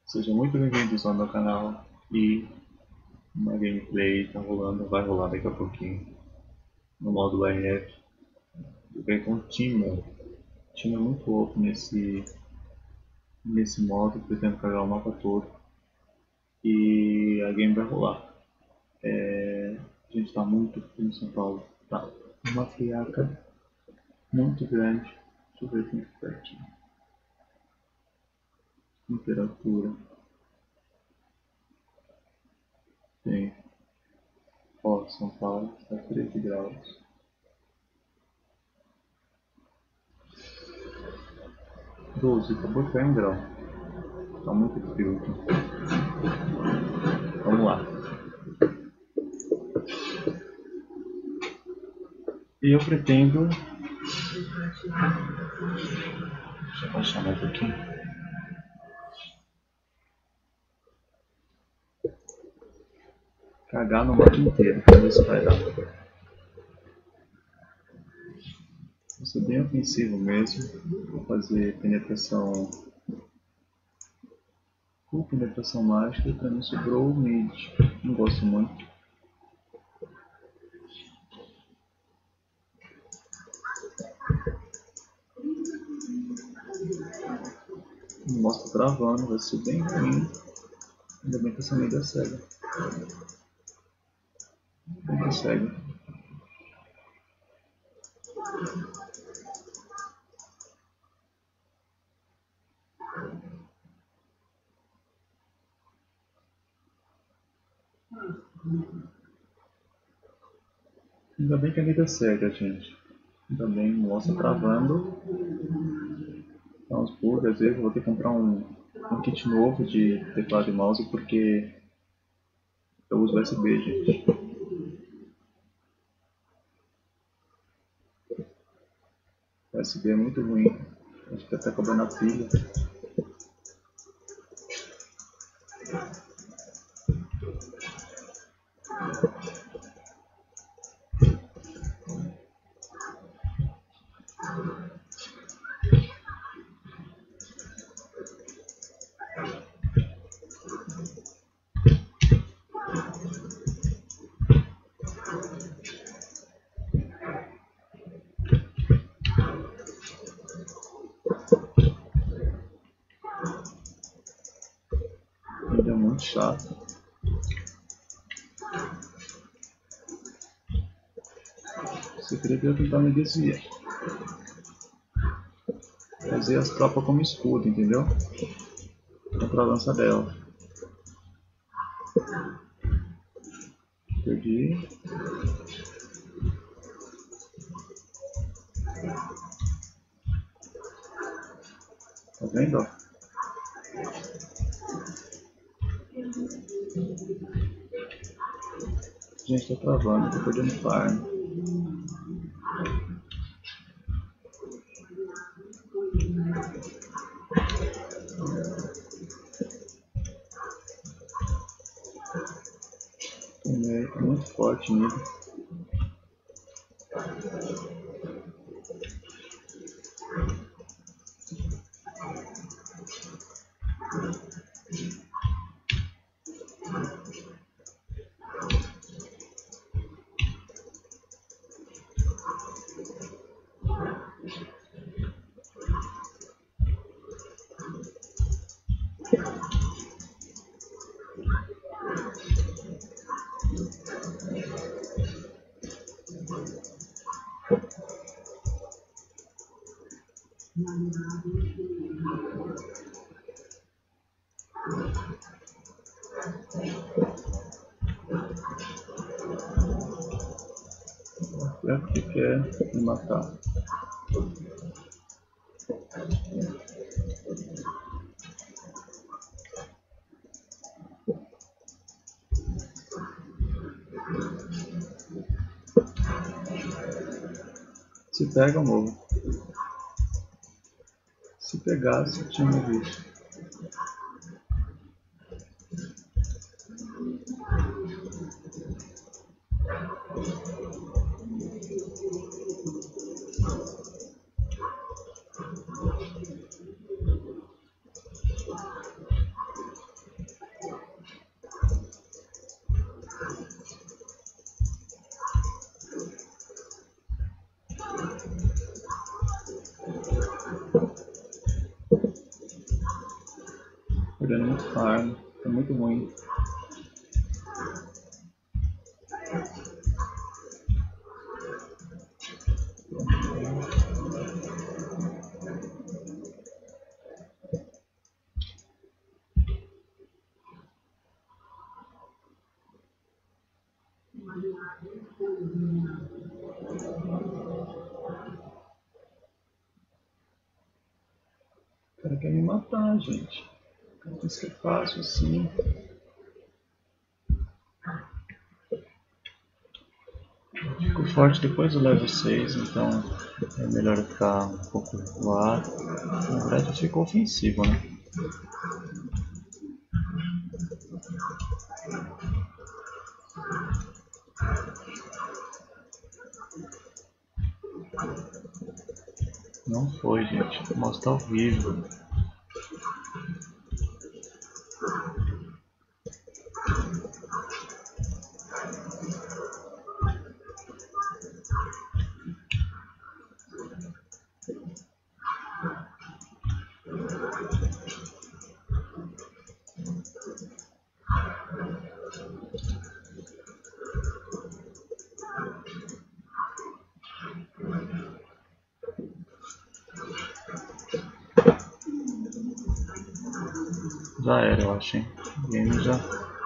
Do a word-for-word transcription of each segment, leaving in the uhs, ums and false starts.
Sejam muito bem-vindos ao meu canal e uma gameplay tá rolando, vai rolar daqui a pouquinho no modo R F. Eu venho com o Timo. O Timo é muito louco nesse, nesse modo, pretendo carregar o mapa todo e a game vai rolar. É, a gente tá muito frio em São Paulo, tá uma friaca muito grande. Deixa eu ver aqui pertinho. Temperatura. Tem, ó, São Paulo está treze graus. doze, acabou de cair um grau. Tá muito frio aqui. Vamos lá. E eu pretendo... Deixa eu baixar mais um pouquinho. Cagar no mapa inteiro, pra ver se vai dar. Vou ser bem ofensivo mesmo. Vou fazer penetração... Full penetração mágica, pra mim sobrou o mid. Não gosto muito. O mouse tá travando, vai ser bem ruim. Ainda bem que essa mid é cega. Bem que é cega. Ainda bem que a mid é cega, gente. Ainda bem, o mouse tá travando. Dá uns bugs, às vezes eu vou ter que comprar um, um kit novo de teclado e mouse porque eu uso U S B, gente. O U S B é muito ruim. Acho que até acabando a pilha. Ele é muito chato. Você queria tentar me desviar. Fazer as tropas como escudo, entendeu? Contra a lança dela. Perdi. Tá vendo? Ó? Gente, tô travando, tô perdendo farm. É muito forte nele. É porque quer me matar. Se pega, eu morro. Se pegasse, eu tinha morrido. perdendo muito farm, tá muito ruim. O cara quer me matar, gente. Isso que é fácil assim. Fico forte depois do level seis, então é melhor eu ficar um pouco lá. Na verdade ficou ofensivo, né? Não foi, gente. O mouse tá horrível. Já era, eu acho, hein? O game já.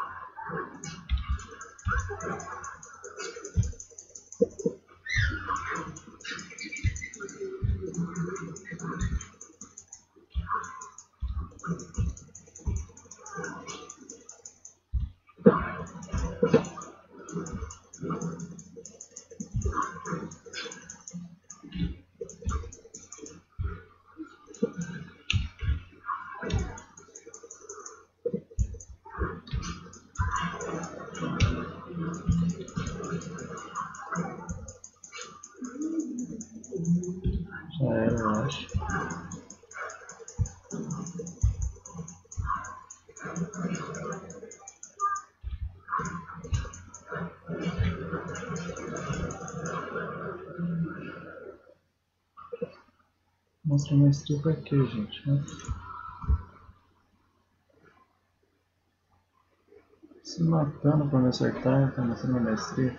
Já era, eu acho. Mostra maestria pra quê, gente? Se matando pra me acertar, tá mostrando a maestria.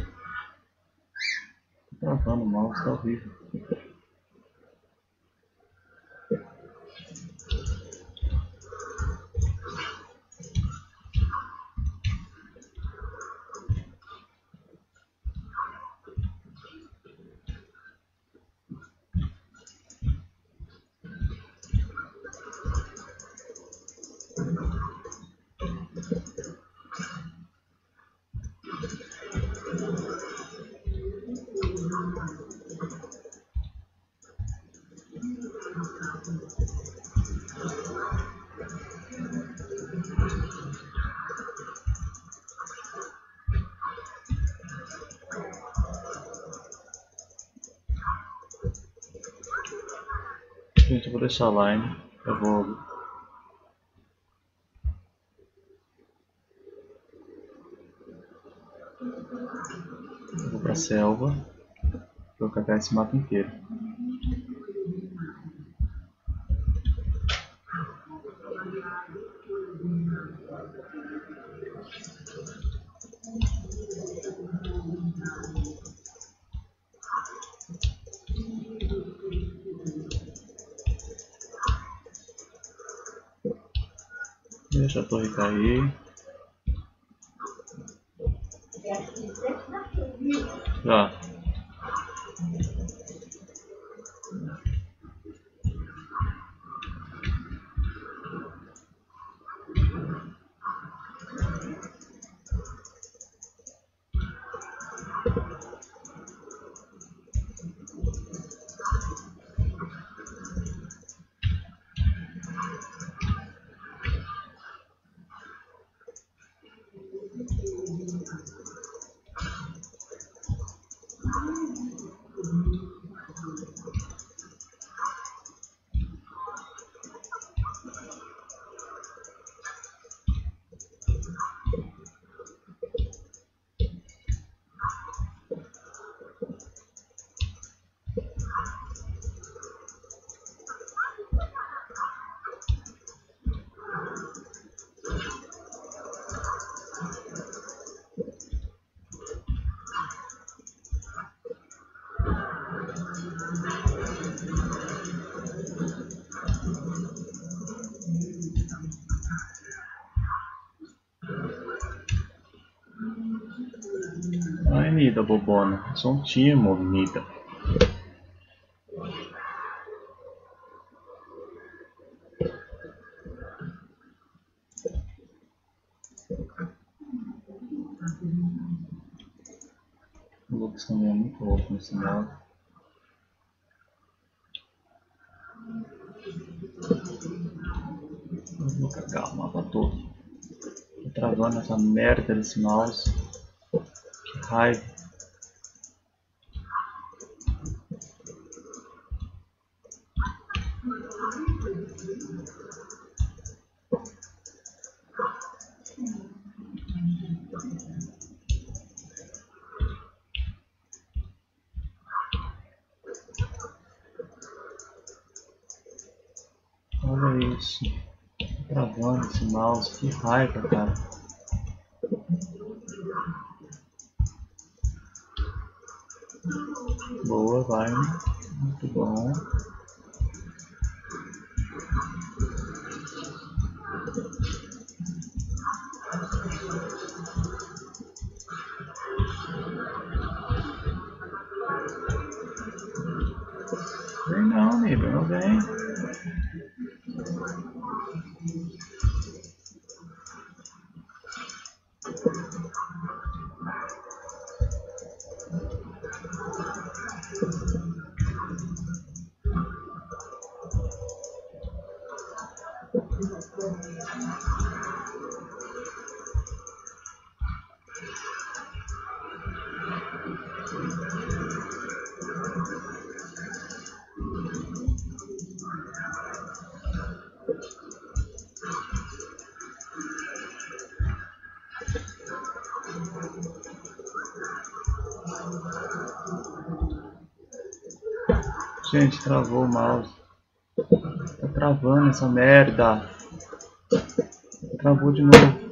Tô travando o mouse, tá horrível. Gente, eu vou deixar a line. Eu vou. Eu vou pra selva. Vou catar esse mapa inteiro. Deixa a torre cair. Já. Nida, bobona. Eu sou um timo, Nida. O Lux também é muito louco nesse modo. Eu vou cagar o mapa todo. Tô travando essa merda desse mouse. Que raiva. Olha isso. Tô travando esse mouse. Que raiva, cara. Boa, vai. Muito bom. Vem não, Nida, não vem. Gente, travou o mouse. Tá travando essa merda. Travou de novo.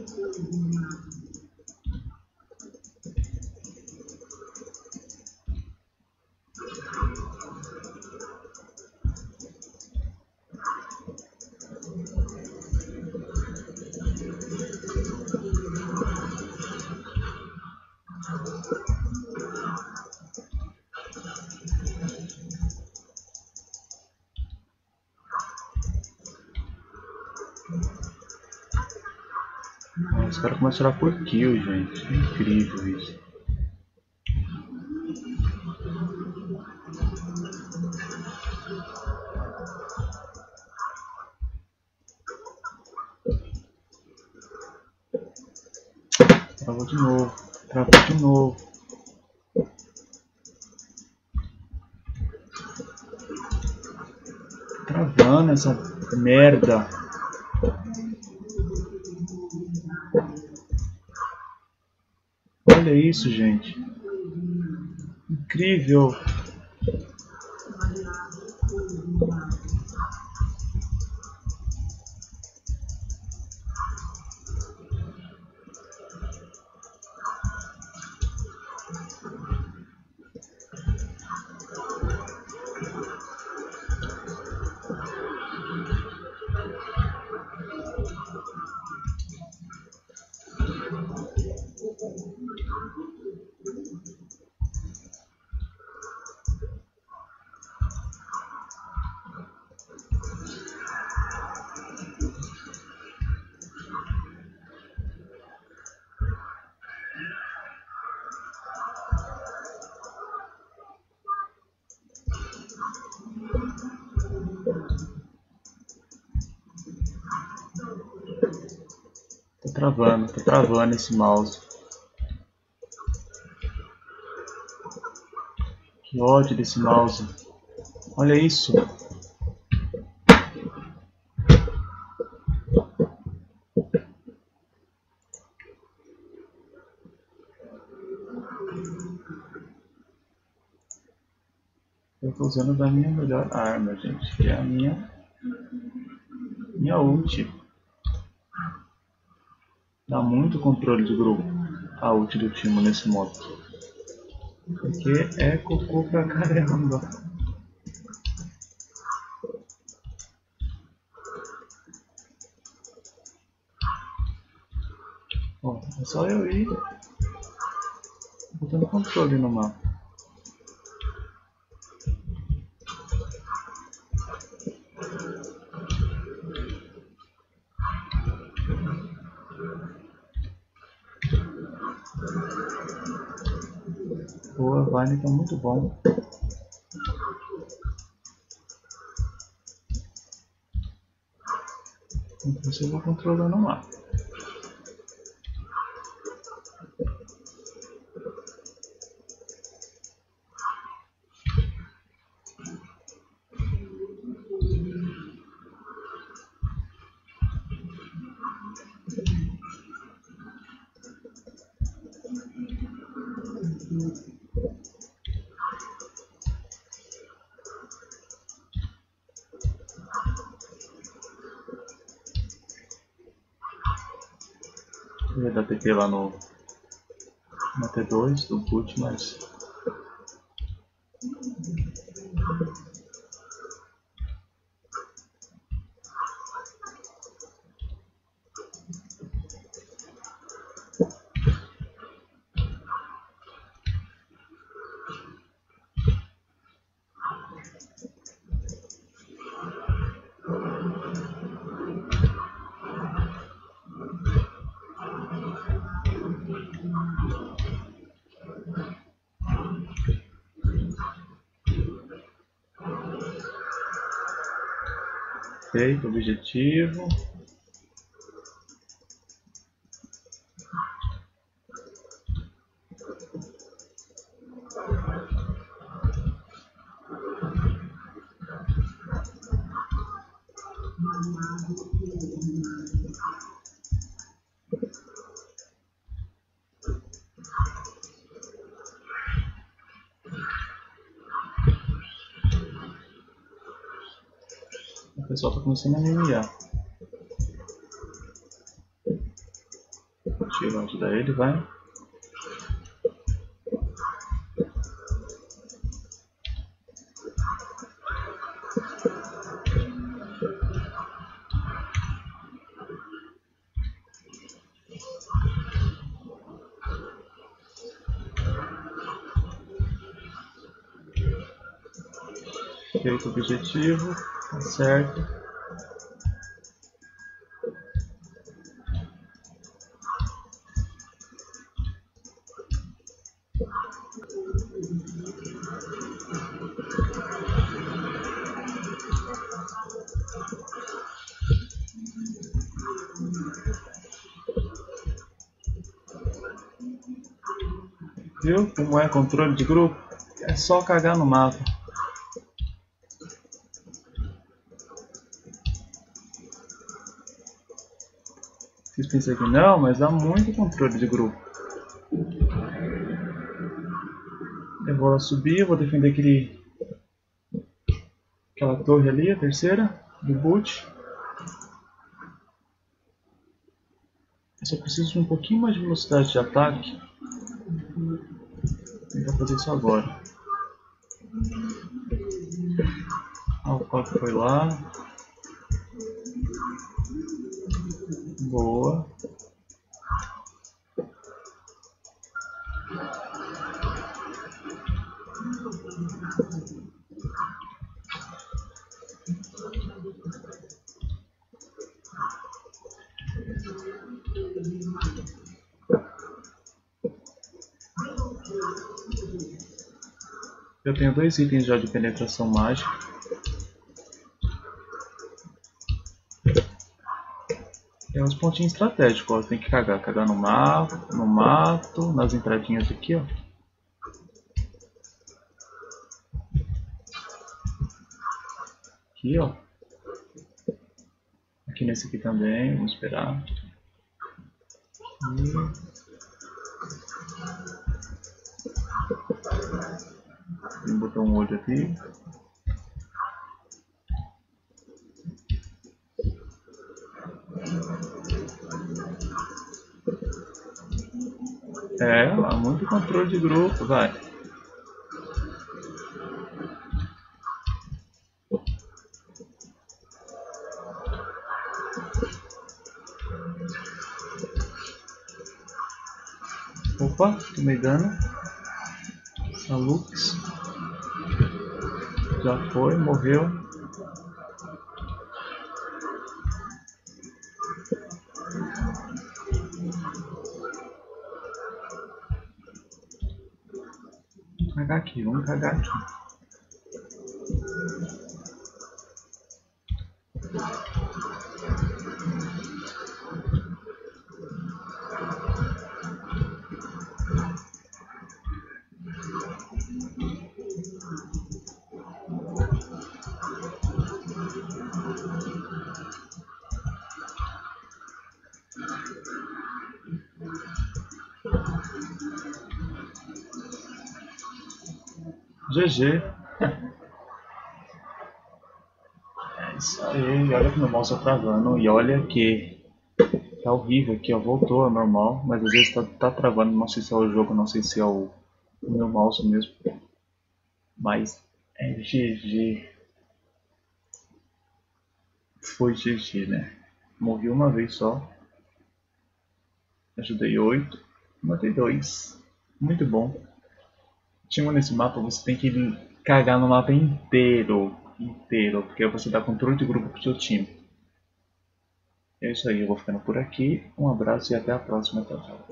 Os caras começaram a tirar por kill, gente. É incrível isso. Travou de novo. Travou de novo. Travando essa merda. Olha isso, gente. Incrível. Tô travando, tô travando esse mouse. Que ódio desse mouse. Olha isso. Eu tô usando da minha melhor arma, gente, que é a minha minha ult. Dá muito controle de grupo a ult do Timo nesse modo. Porque é cocô pra caramba. Ó, é só eu ir. Botando controle no mapa. Boa, Vine tá muito bom. Então eu vou controlando o mapa. Eu ia dar T P lá no na T dois do boot, mas feito o objetivo. O pessoal tá começando a me humilhar. Tira onde dá ele, vai. Feito o objetivo, tá certo. Viu como é controle de grupo? É só cagar no mapa. Vocês pensam que não, mas dá muito controle de grupo. Eu vou lá subir, vou defender aquele, aquela torre ali, a terceira, do boot. Eu só preciso de um pouquinho mais de velocidade de ataque. Vou tentar fazer isso agora. Ah, o Coque foi lá. Boa. Eu tenho dois itens já de penetração mágica. Tem uns pontinhos estratégicos, ó. Tem que cagar. Cagar no mato, no mato, nas entradinhas aqui, ó. Aqui, ó. Aqui nesse aqui também, vamos esperar. E... Vou botar um olho aqui. É, há muito controle de grupo, vai. Opa, tomei dano. A Lux já foi, morreu. Vamos cagar aqui, vamos cagar aqui. G G. É isso aí, olha que meu mouse tá travando e olha que tá horrível aqui, ó, voltou ao normal, mas às vezes tá, tá travando, não sei se é o jogo, não sei se é o, o meu mouse mesmo, mas é G G, foi G G, né? Morri uma vez só, ajudei oito, matei dois, muito bom. Tinha nesse mapa, você tem que cagar no mapa inteiro, inteiro, porque você dá controle de grupo pro seu time. É isso aí, eu vou ficando por aqui, um abraço e até a próxima, tchau, tchau.